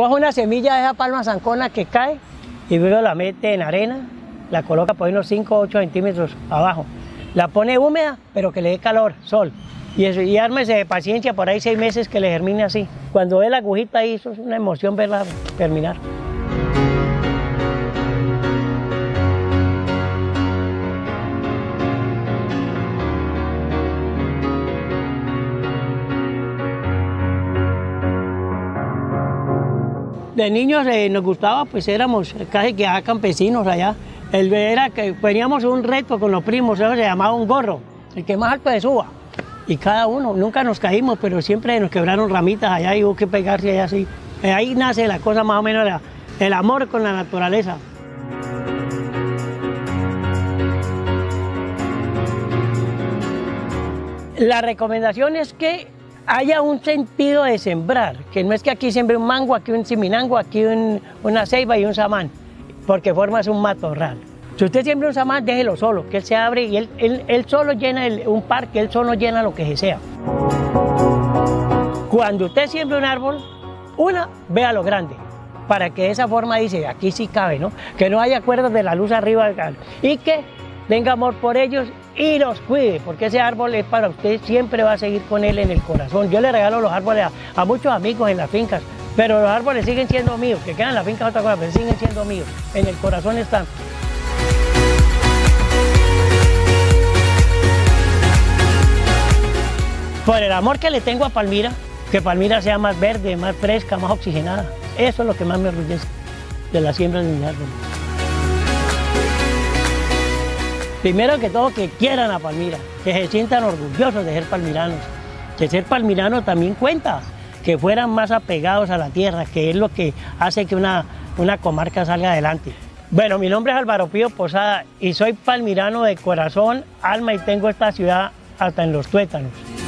Coge una semilla de esa palma zancona que cae y luego la mete en arena, la coloca por unos 5 o 8 centímetros abajo. La pone húmeda, pero que le dé calor, sol. Y eso, y ármese de paciencia, por ahí 6 meses que le germine así. Cuando ve la agujita ahí, eso es una emoción verla germinar. De niños nos gustaba, pues éramos casi que campesinos allá. Era que teníamos un reto con los primos, eso se llamaba un gorro, el que más alto se suba. Y cada uno, nunca nos caímos, pero siempre nos quebraron ramitas allá y hubo que pegarse allá así. Ahí nace la cosa más o menos, el amor con la naturaleza. La recomendación es que haya un sentido de sembrar, que no es que aquí siembre un mango, aquí un siminango, aquí una ceiba y un samán, porque formas un matorral. Si usted siembra un samán, déjelo solo, que él se abre y él solo llena un parque, él solo llena lo que sea. Cuando usted siembra un árbol, vea lo grande, para que de esa forma dice, aquí sí cabe, ¿no? Que no haya cuerdas de la luz arriba del árbol, y que tenga amor por ellos y los cuide, porque ese árbol es para usted, siempre va a seguir con él en el corazón. Yo le regalo los árboles a muchos amigos en las fincas, pero los árboles siguen siendo míos, que quedan en la finca otra cosa, pero siguen siendo míos, en el corazón están. Por el amor que le tengo a Palmira, que Palmira sea más verde, más fresca, más oxigenada, eso es lo que más me orgullece de la siembra de mis árboles. Primero que todo, que quieran a Palmira, que se sientan orgullosos de ser palmiranos, que ser palmirano también cuenta, que fueran más apegados a la tierra, que es lo que hace que una comarca salga adelante. Bueno, mi nombre es Álvaro Pío Posada y soy palmirano de corazón, alma, y tengo esta ciudad hasta en los tuétanos.